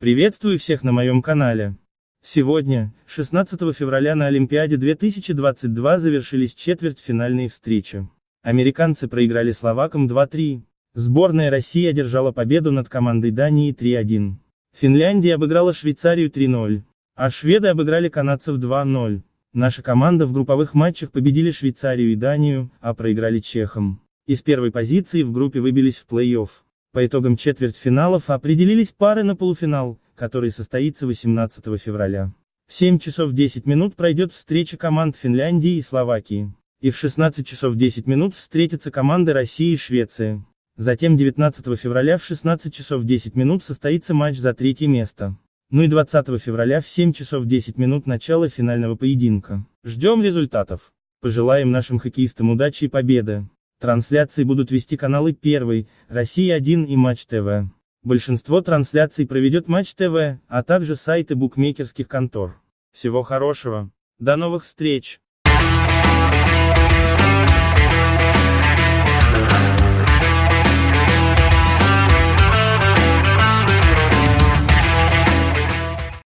Приветствую всех на моем канале. Сегодня, 16 февраля на Олимпиаде 2022 завершились четвертьфинальные встречи. Американцы проиграли словакам 2-3. Сборная России одержала победу над командой Дании 3-1. Финляндия обыграла Швейцарию 3-0. А шведы обыграли канадцев 2-0. Наша команда в групповых матчах победили Швейцарию и Данию, а проиграли чехам. Из первой позиции в группе выбились в плей-офф. По итогам четвертьфиналов определились пары на полуфинал, который состоится 18 февраля. В 7 часов 10 минут пройдет встреча команд Финляндии и Словакии. И в 16 часов 10 минут встретятся команды России и Швеции. Затем 19 февраля в 16 часов 10 минут состоится матч за третье место. Ну и 20 февраля в 7 часов 10 минут начало финального поединка. Ждем результатов. Пожелаем нашим хоккеистам удачи и победы. Трансляции будут вести каналы Первый, Россия-1 и Матч ТВ. Большинство трансляций проведет Матч ТВ, а также сайты букмекерских контор. Всего хорошего. До новых встреч!